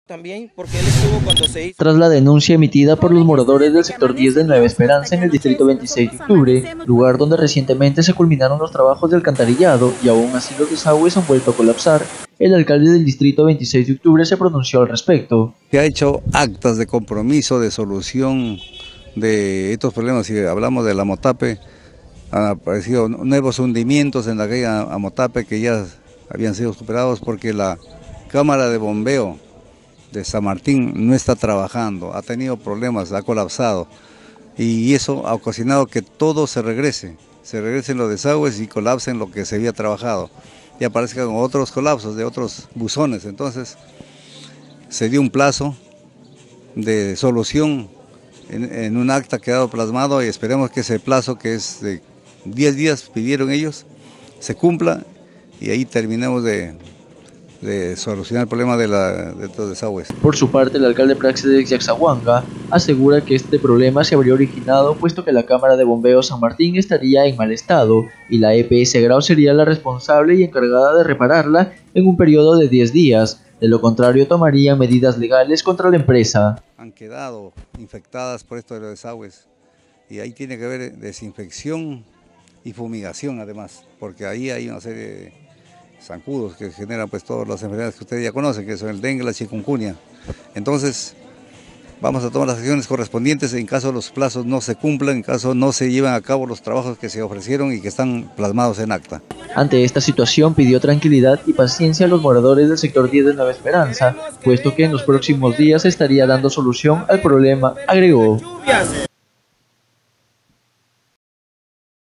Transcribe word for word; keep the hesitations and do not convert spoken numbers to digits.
También porque él estuvo cuando se hizo. Tras la denuncia emitida por los moradores del sector diez de Nueva Esperanza en el distrito veintiséis de octubre, lugar donde recientemente se culminaron los trabajos de alcantarillado y aún así los desagües han vuelto a colapsar, el alcalde del distrito veintiséis de octubre se pronunció al respecto. Se ha hecho actas de compromiso, de solución de estos problemas. Si hablamos de la Motape, han aparecido nuevos hundimientos en la calle Amotape que ya habían sido superados porque la cámara de bombeo de San Martín no está trabajando, ha tenido problemas, ha colapsado y eso ha ocasionado que todo se regrese, se regresen los desagües y colapsen lo que se había trabajado y aparezcan otros colapsos de otros buzones. Entonces se dio un plazo de solución en, en un acta que ha quedado plasmado y esperemos que ese plazo, que es de diez días pidieron ellos, se cumpla y ahí terminemos de de solucionar el problema de, la, de estos desagües. Por su parte, el alcalde Praxedes Yaxahuanga asegura que este problema se habría originado puesto que la cámara de bombeo San Martín estaría en mal estado y la E P S Grau sería la responsable y encargada de repararla en un periodo de diez días. De lo contrario, tomarían medidas legales contra la empresa. Han quedado infectadas por esto de los desagües y ahí tiene que haber desinfección y fumigación además, porque ahí hay una serie de zancudos que generan pues todas las enfermedades que ustedes ya conocen, que son el dengue, la chikungunya. Entonces vamos a tomar las acciones correspondientes en caso los plazos no se cumplan, en caso no se lleven a cabo los trabajos que se ofrecieron y que están plasmados en acta. Ante esta situación pidió tranquilidad y paciencia a los moradores del sector diez de Nueva Esperanza, puesto que en los próximos días se estaría dando solución al problema, agregó.